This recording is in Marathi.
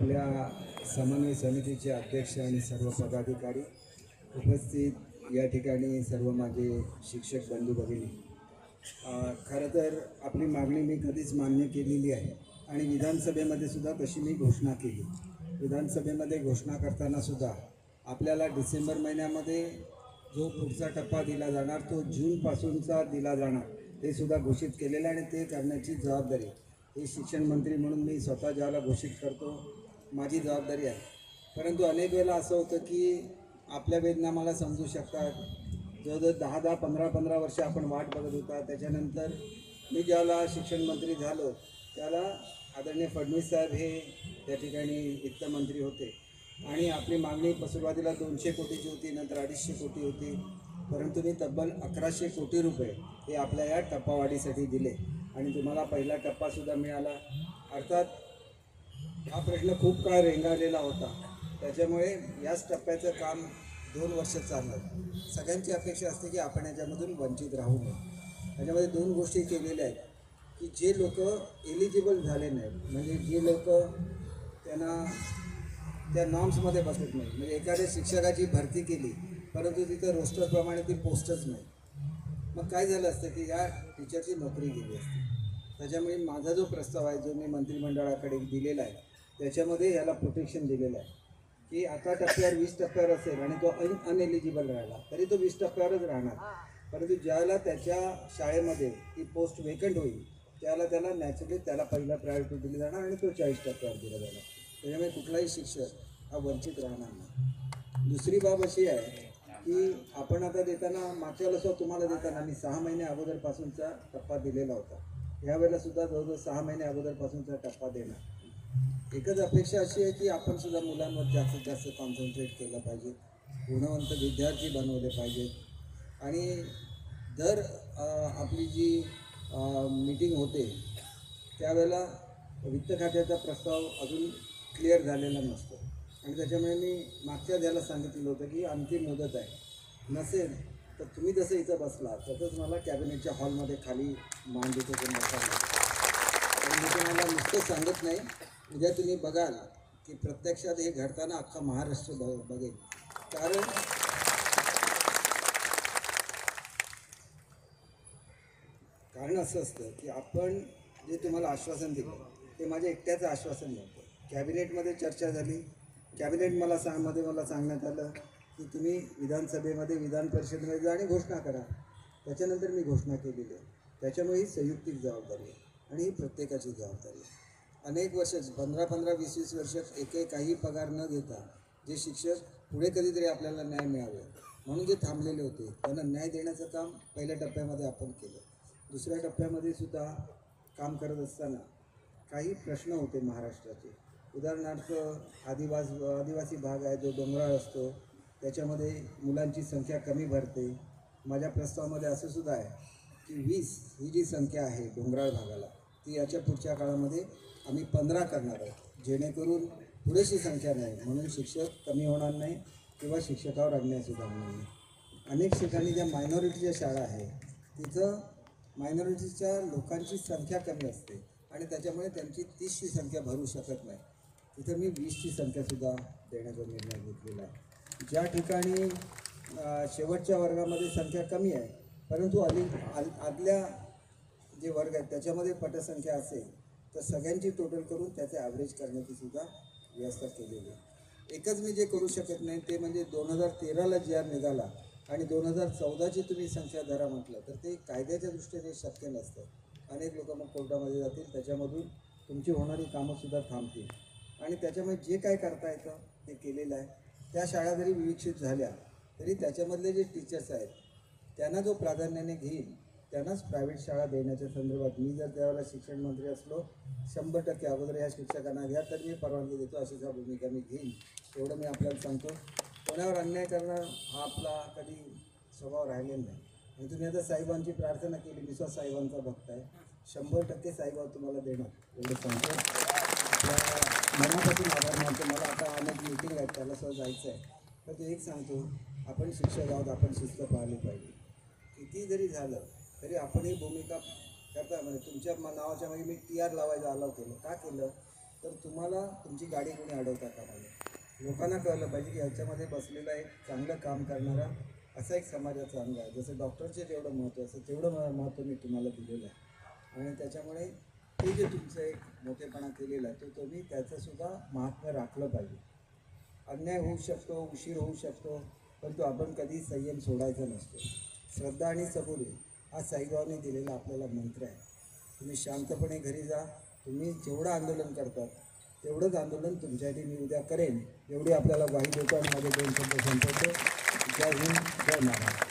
आपल्या समन्वय समितीचे अध्यक्ष आणि सर्व पदाधिकारी उपस्थित या ठिकाणी सर्व माझे शिक्षक बंधू भगिनी, खरं तर आपली मागणी मी कधीच मान्य केलेली आहे आणि विधानसभेमध्ये सुद्धा तशी मी घोषणा केली. विधानसभेमध्ये घोषणा करताना सुद्धा आपल्याला डिसेंबर महिन्यामध्ये जो पुढचा टप्पा दिला जाणार तो जूनपासूनचा दिला जाणार ते सुद्धा घोषित केलेलं आहे आणि ते करण्याची जबाबदारी हे शिक्षण मंत्री म्हणून मी स्वतः ज्याला घोषित करतो माझी जबाबदारी आहे. परंतु अनेक वेळेला असं होतं की आपल्या वेदना मला समजू शकतात. जवळजवळ 10-15 वर्ष आपण वाट बघत होता. त्याच्यानंतर मी ज्याला शिक्षण मंत्री झालो त्याला आदरणीय फडणवीस साहेब हे त्या ठिकाणी वित्तमंत्री होते आणि आपली मागणी सुरुवातीला 200 कोटीची होती, नंतर 250 कोटी होती, परंतु मी तब्बल 1100 कोटी रुपये हे आपल्या या टप्पावाढीसाठी दिले आणि तुम्हाला पहिला टप्पासुद्धा मिळाला. अर्थात हा प्रश्न खूप काळ रेंगाळलेला होता, त्याच्यामुळे याच टप्प्याचं काम 2 वर्ष चाललं. सगळ्यांची अपेक्षा असते की आपण याच्यामधून वंचित राहू नये. त्याच्यामध्ये 2 गोष्टी केलेल्या आहेत की जे लोक एलिजिबल झाले नाहीत, म्हणजे जे लोक त्यांना त्या नॉर्म्समध्ये बसत नाही, म्हणजे एखाद्या शिक्षकाची भरती केली परंतु तिथं रोस्टरप्रमाणे ती पोस्टच नाही, मग काय झालं असतं की या टीचरची नोकरी गेली असते. त्याच्यामुळे माझा जो प्रस्ताव आहे जो मी मंत्रिमंडळाकडे दिलेला आहे त्याच्यामध्ये याला प्रोटेक्शन दिलेलं आहे की आता टप्प्यावर 20 टप्प्यावर असेल आणि तो अनएलिजिबल राहिला तरी तो 20 टप्प्यावरच राहणार, परंतु ज्याला त्याच्या शाळेमध्ये ती पोस्ट वेकंट होईल त्याला नॅचरली त्याला पहिला प्रायोरिटी दिली जाणार आणि तो 40 टप्प्यावर दिला जाणार. त्याच्यामुळे कुठलाही शिक्षक हा वंचित राहणार नाही. दुसरी बाब अशी आहे की आपण आता देताना मागच्या वेळेस तुम्हाला देताना मी 6 महिने अगोदरपासूनचा टप्पा दिलेला होता. यावेळेला सुद्धा जवळजवळ 6 महिने अगोदरपासूनचा टप्पा देणार. एकच अपेक्षा अशी आहे की आपण सुद्धा मुलांवर जास्तीत जास्त कॉन्सन्ट्रेट केलं पाहिजे, गुणवंत विद्यार्थी बनवले पाहिजेत आणि दर आपली जी मीटिंग होते त्यावेळेला वित्त खात्याचा प्रस्ताव अजून क्लिअर झालेला नसतो आणि त्याच्यामुळे मी मागच्या द्यायला सांगितलेलं होतं की अंतिम मुदत आहे, नसेल तर तुम्ही जसं इथं बसला तसंच मला कॅबिनेटच्या हॉलमध्ये खाली मांडीचं करून बसायला. आणि मी तुम्हाला नुसतं सांगत नाही, उद्या तुम्ही बघाल की प्रत्यक्षात हे घडताना अख्खा महाराष्ट्र बघेल. कारण असं असतं की आपण जे तुम्हाला आश्वासन दिलं ते माझ्या एकट्याचं आश्वासन नव्हतं. कॅबिनेटमध्ये चर्चा झाली, कॅबिनेट मला सांगण्यात आलं की तुम्ही विधानसभेमध्ये विधान परिषदेमध्ये जा आणि घोषणा करा. त्याच्यानंतर मी घोषणा केलेली आहे. त्याच्यामुळे ही संयुक्तिक जबाबदारी आहे आणि ही प्रत्येकाची जबाबदारी आहे. अनेक वर्ष 15-20 वर्ष काही पगार न घेता जे शिक्षक पुढे कधीतरी आपल्याला न्याय मिळावे म्हणून जे थांबलेले होते त्यांना न्याय देण्याचं काम पहिल्या टप्प्यामध्ये आपण केलं. दुसऱ्या टप्प्यामध्ये सुद्धा काम करत असताना काही प्रश्न होते महाराष्ट्राचे. उदाहरणार्थ आदिवासी भाग आहे जो डोंगराळ असतो, त्याच्यामध्ये मुलांची संख्या कमी भरते. माझ्या प्रस्तावामध्ये असं सुद्धा आहे की 20 ही जी संख्या आहे डोंगराळ भागाला ती याच्या पुढच्या काळामध्ये आम्ही 15 करणार आहोत, जेणेकरून पुरेशी संख्या नाही म्हणून शिक्षक कमी होणार नाही किंवा शिक्षकावर अन्यायसुद्धा होणार नाही. अनेक ठिकाणी ज्या मायनॉरिटीच्या शाळा आहे तिथं मायनॉरिटीच्या लोकांची संख्या कमी असते आणि त्याच्यामुळे त्यांची 30ची संख्या भरू शकत नाही. तिथं मी 20ची संख्यासुद्धा देण्याचा निर्णय घेतलेला आहे. ज्या ठिकाणी शेवटच्या वर्गामध्ये संख्या कमी आहे परंतु आदल्या जे वर्ग आहेत त्याच्यामध्ये पटसंख्या असेल तर सगळ्यांची टोटल करून त्याचे ॲव्हरेज करण्याची सुद्धा व्यवस्था केलेली आहे. एकच मी जे करू शकत नाही ते म्हणजे 2013ला GR निघाला आणि 2014ची तुम्ही संख्या धरा म्हटलं तर ते कायद्याच्या दृष्टीने शक्य नसतं. अनेक लोक मग कोर्टामध्ये जातील, त्याच्यामधून तुमची होणारी कामंसुद्धा थांबतील आणि त्याच्यामुळे जे काय करता येतं ते केलेलं आहे. त्या शाळा जरी विकसित झाल्या तरी त्याच्यामधले जे टीचर्स आहेत त्यांना जो प्राधान्याने घेईल त्यांनाच प्रायव्हेट शाळा देण्याच्या संदर्भात मी जर त्यावेळेला शिक्षण मंत्री असलो 100% अगोदर या शिक्षकांना घ्या तर मी परवानगी देतो अशी भूमिका मी घेईन. एवढं मी आपल्याला सांगतो. कोणावर अन्याय करणं हा आपला कधी स्वभाव राहिलेला नाही आणि तुम्ही आता साहेबांची प्रार्थना केली, मी स्वतः साहेबांचा भक्त आहे, 100% साहेबांवर तुम्हाला देणार एवढं सांगतो. मनापासून आभार मानतो. मला आता अनेक मीटिंग आहेत त्याला सुद्धा जायचं आहे, तर ते एक सांगतो आपण शिक्षक आहोत, आपण शिस्त पाळली पाहिजे. किती जरी झालं तरी आपण ही भूमिका करता म्हणजे तुमच्या नावाच्या मागे मी TR लावायचं अलाव केलं. का केलं तर तुम्हाला तुमची गाडी कोणी अडवता कामा नये. लोकांना कळलं पाहिजे की ह्याच्यामध्ये बसलेला एक चांगलं काम करणारा असा एक समाजाचा अंग आहे. जसं डॉक्टरचे जेवढं महत्त्व असतं तेवढं महत्त्व मी तुम्हाला दिलेलं आहे. आणि त्याच्यामुळे ते जे तुमचं एक मोठेपणा केलेला आहे तो तुम्ही त्याचंसुद्धा महात्म्य राखलं पाहिजे. अन्याय होऊ शकतो, उशीर होऊ शकतो, परंतु आपण कधी संयम सोडायचा नसतो. श्रद्धा आणि सबुरी हा साईबाबांनी दिलेला आपल्याला मंत्र आहे. तुम्ही शांतपणे घरी जा. तुम्ही जेवढं आंदोलन करतात तेवढंच आंदोलन तुमच्यासाठी मी उद्या करेन एवढी आपल्याला ग्वाही देतो आणि माझे 2 शब्द संपवतो. जय हिंद, जय महाराष्ट्र.